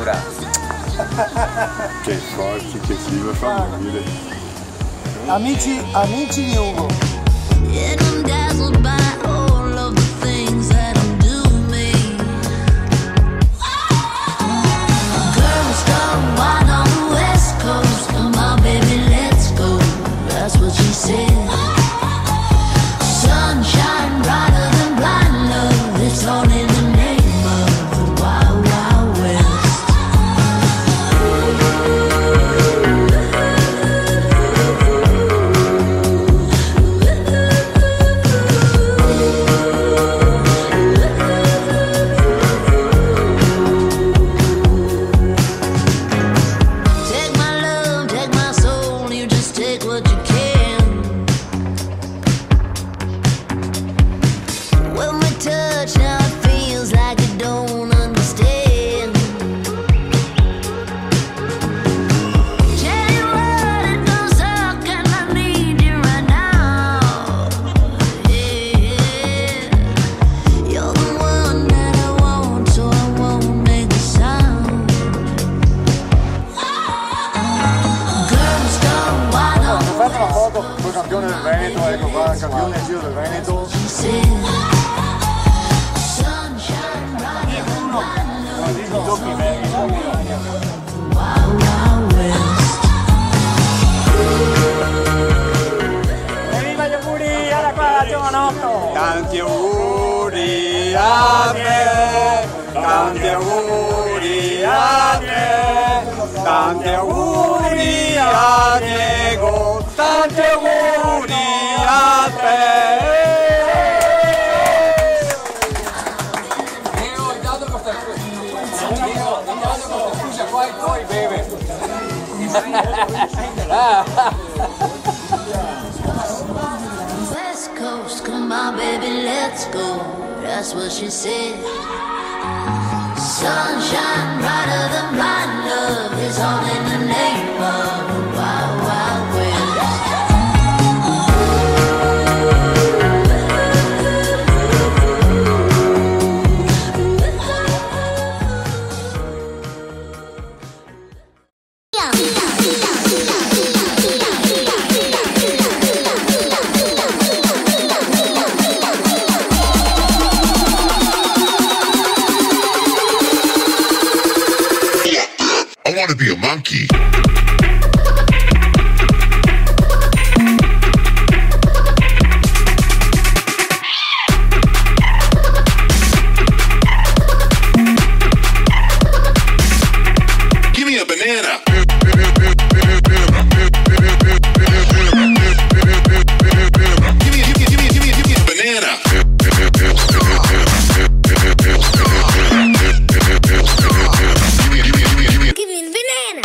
addirittura. Che forti che si lo fa morire. Amici di Ugo. That's what she said. Sunshine brighter than blind love. It's all in the name of the Wild Wild West. Take my love, take my soul. You just take what you can. When we touch, now it feels like you don't understand. Tell you what, it don't suck, and I need you right now. Yeah, you're the one that I want, so I won't make a sound. Girls gone wild on Ho fatto una foto col campione del Veneto, ecco qua, il campione del Giro del Veneto. the sunshine brighter than blind love. Wild Wild West. Viva gli auguri alla qua, giovanotto! Tanti auguri a te, tanti auguri a te, tanti auguri a Diego, tanti auguri a te. Poi beve. West Coast, come on, baby, let's go. That's what she said. Sunshine brighter than blind love is all in the name of the Wild Wild West. I want to be a monkey. Give me a banana. Give me a banana. Give me the banana.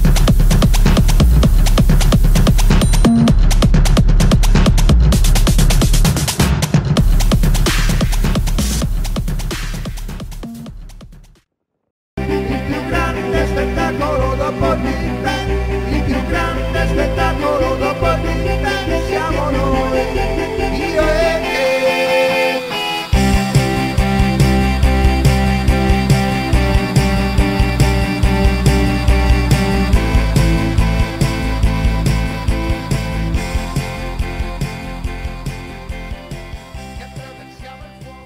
Il più grande spettacolo dopo il Big Bang, il più grande spettacolo dopo il Big Bang siamo noi, io e te. Che attraversiamo il fuoco.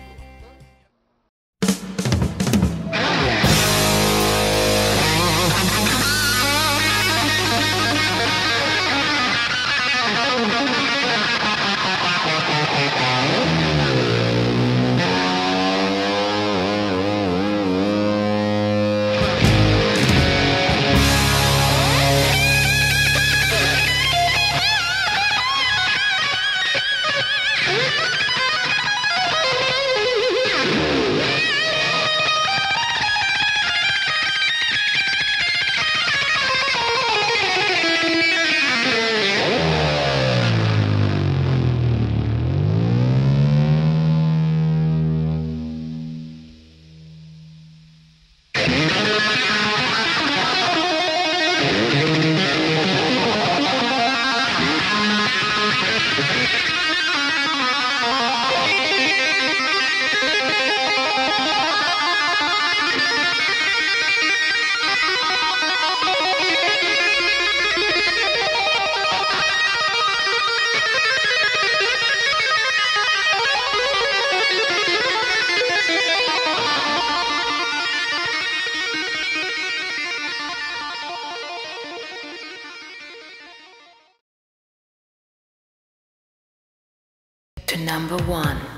to number one.